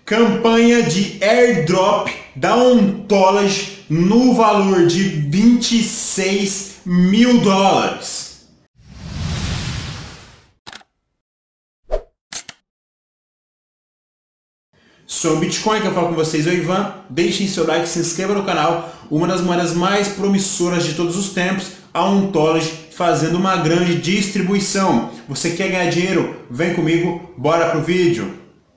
Campanha de airdrop da Ontology no valor de $26 mil. Sou o Bitcoin, que eu falo com vocês, eu Ivan. Deixem seu like, se inscreva no canal. Uma das moedas mais promissoras de todos os tempos, a Ontology fazendo uma grande distribuição. Você quer ganhar dinheiro? Vem comigo, bora pro vídeo.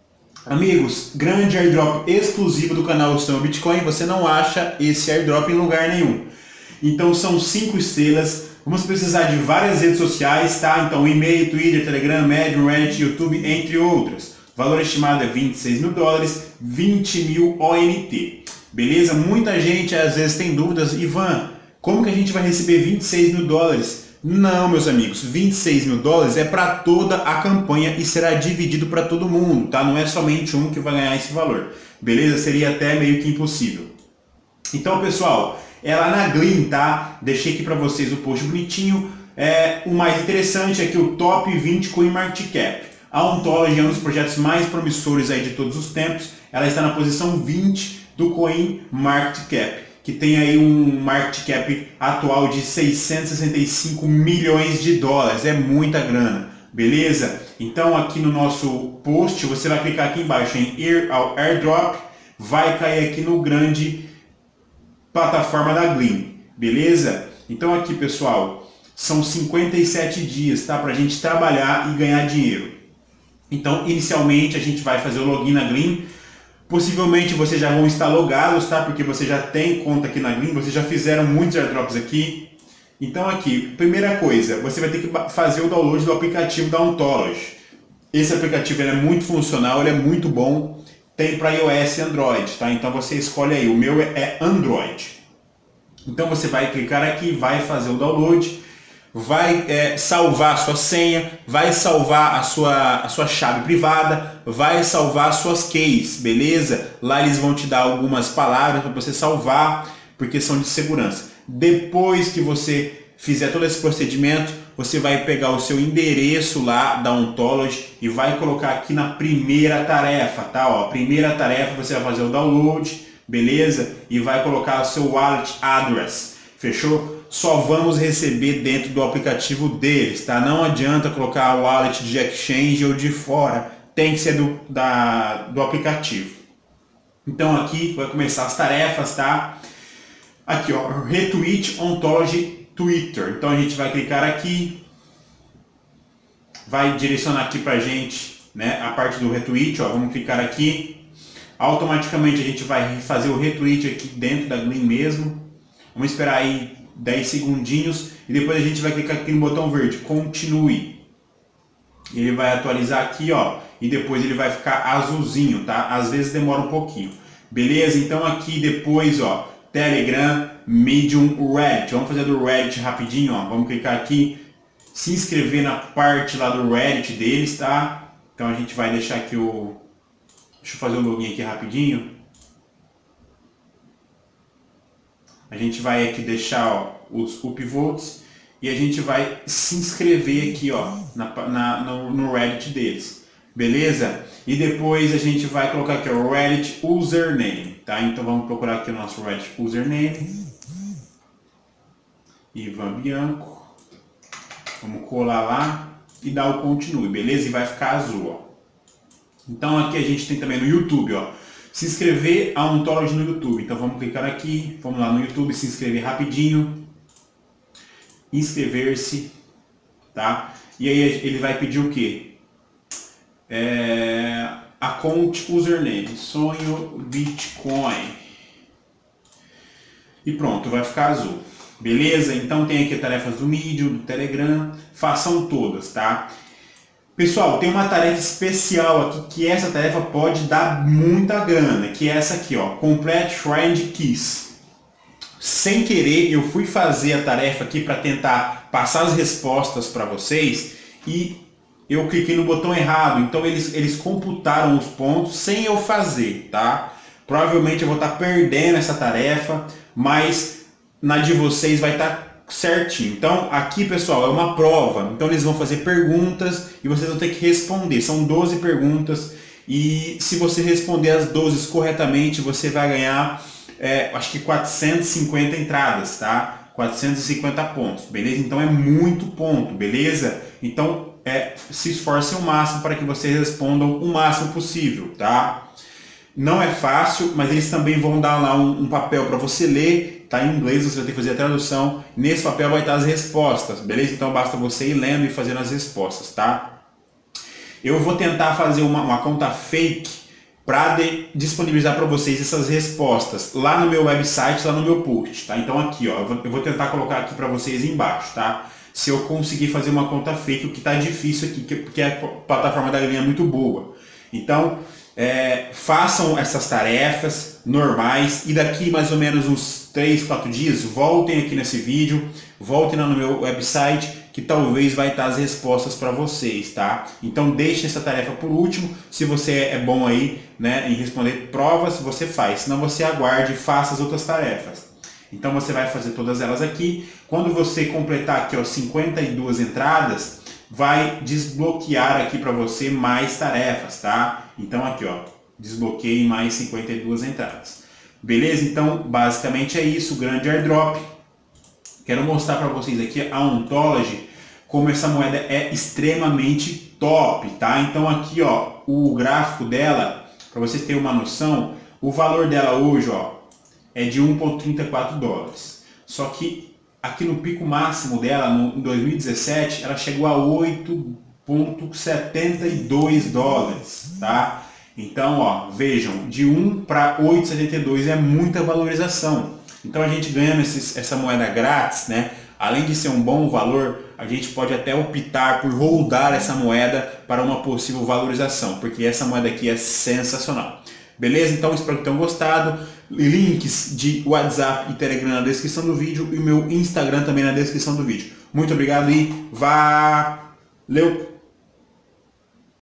Amigos, grande airdrop exclusivo do canal Sou o Bitcoin. Você não acha esse airdrop em lugar nenhum. Então são 5 estrelas. Vamos precisar de várias redes sociais, tá? Então e-mail, Twitter, Telegram, Medium, Reddit, YouTube, entre outras. O valor estimado é $26 mil, 20 mil ONT. Beleza? Muita gente às vezes tem dúvidas. Ivan, como que a gente vai receber $26 mil? Não, meus amigos, $26 mil é para toda a campanha e será dividido para todo mundo, tá? Não é somente um que vai ganhar esse valor. Beleza? Seria até meio que impossível. Então, pessoal, é lá na Gleam, tá? Deixei aqui para vocês o post bonitinho. O mais interessante é que o Top 20 CoinMarketCap. A Ontology é um dos projetos mais promissores aí de todos os tempos. Ela está na posição 20 do CoinMarketCap, que tem aí um market cap atual de $665 milhões. É muita grana, beleza? Então aqui no nosso post, você vai clicar aqui embaixo em Ir ao Airdrop, vai cair aqui no grande plataforma da Gleam, beleza? Então aqui, pessoal, são 57 dias, tá? Pra gente trabalhar e ganhar dinheiro. Então, inicialmente, a gente vai fazer o login na Gleam. Possivelmente vocês já vão estar logados, tá? Porque você já tem conta aqui na Gleam, vocês já fizeram muitos airdrops aqui. Então aqui, primeira coisa, você vai ter que fazer o download do aplicativo da Ontology. Esse aplicativo ele é muito funcional, ele é muito bom. Tem para iOS e Android, tá? Então você escolhe aí, o meu é Android. Então você vai clicar aqui, vai fazer o download. Vai salvar a sua senha, vai salvar a sua chave privada, vai salvar as suas keys, beleza? Lá eles vão te dar algumas palavras para você salvar, porque são de segurança. Depois que você fizer todo esse procedimento, você vai pegar o seu endereço lá da Ontology e vai colocar aqui na primeira tarefa, tá? Ó, primeira tarefa você vai fazer o download, beleza? E vai colocar o seu wallet address, fechou? Só vamos receber dentro do aplicativo deles, tá? Não adianta colocar o wallet de exchange ou de fora, tem que ser do aplicativo. Então aqui vai começar as tarefas, tá? Aqui, ó, Retweet Ontology Twitter. Então a gente vai clicar aqui, vai direcionar aqui pra gente, né, a parte do retweet, ó, vamos clicar aqui. Automaticamente a gente vai fazer o retweet aqui dentro da Gleam mesmo. Vamos esperar aí 10 segundinhos e depois a gente vai clicar aqui no botão verde, continue. Ele vai atualizar aqui, ó, e depois ele vai ficar azulzinho, tá? Às vezes demora um pouquinho. Beleza? Então aqui depois, ó, Telegram, Medium, Reddit. Vamos fazer do Reddit rapidinho, ó. Vamos clicar aqui, se inscrever na parte lá do Reddit deles, tá? Então a gente vai deixar aqui o... Deixa eu fazer o login aqui rapidinho. A gente vai aqui deixar, ó, os upvotes e a gente vai se inscrever aqui, ó, no Reddit deles, beleza? E depois a gente vai colocar aqui o Reddit username, tá? Então vamos procurar aqui o nosso Reddit username, Ivan Bianco, vamos colar lá e dar o continue, beleza? E vai ficar azul, ó. Então aqui a gente tem também no YouTube, ó, se inscrever a Ontology no YouTube. Então vamos clicar aqui, vamos lá no YouTube, se inscrever rapidinho, inscrever-se, tá? E aí ele vai pedir o que? Account username, sonho Bitcoin. E pronto, vai ficar azul. Beleza? Então tem aqui tarefas do Medium, do Telegram, façam todas, tá? Pessoal, tem uma tarefa especial aqui, que essa tarefa pode dar muita grana, que é essa aqui, ó, Complete Friend Keys. Sem querer, eu fui fazer a tarefa aqui para tentar passar as respostas para vocês e eu cliquei no botão errado, então eles computaram os pontos sem eu fazer, tá? Provavelmente eu vou estar perdendo essa tarefa, mas na de vocês vai estar certinho. Então aqui, pessoal, é uma prova, então eles vão fazer perguntas e vocês vão ter que responder. São 12 perguntas E se você responder as 12 corretamente, você vai ganhar, acho que 450 entradas, tá? 450 pontos, beleza? Então é muito ponto, beleza? Então se esforce ao máximo para que vocês respondam o máximo possível, tá? Não é fácil, mas eles também vão dar lá um papel para você ler, tá em inglês, você vai ter que fazer a tradução. Nesse papel vai estar as respostas, beleza? Então basta você ir lendo e fazendo as respostas, tá? Eu vou tentar fazer uma conta fake para disponibilizar para vocês essas respostas lá no meu website, lá no meu post, tá? Então aqui, ó, eu vou tentar colocar aqui para vocês embaixo, tá? Se eu conseguir fazer uma conta fake, o que tá difícil aqui, porque a plataforma da galinha é muito boa. Então, façam essas tarefas normais e daqui mais ou menos uns 3, 4 dias, voltem aqui nesse vídeo, voltem lá no meu website, que talvez vai estar as respostas para vocês, tá? Então deixe essa tarefa por último. Se você é bom aí, né, em responder provas, você faz. Senão você aguarde e faça as outras tarefas. Então você vai fazer todas elas aqui. Quando você completar aqui, ó, 52 entradas, vai desbloquear aqui para você mais tarefas, tá? Então aqui, ó, desbloqueie mais 52 entradas. Beleza? Então basicamente é isso, o grande airdrop. Quero mostrar para vocês aqui a Ontology, como essa moeda é extremamente top, tá? Então aqui, ó, o gráfico dela, para vocês terem uma noção, o valor dela hoje, ó, é de 1,34 dólares. Só que aqui no pico máximo dela, em 2017, ela chegou a 8,72 dólares, tá? Então, ó, vejam, de 1 para 8,72 é muita valorização. Então a gente ganhando essa moeda grátis, né? Além de ser um bom valor, a gente pode até optar por holdar essa moeda para uma possível valorização, porque essa moeda aqui é sensacional. Beleza? Então espero que tenham gostado. Links de WhatsApp e Telegram na descrição do vídeo e o meu Instagram também na descrição do vídeo. Muito obrigado e valeu!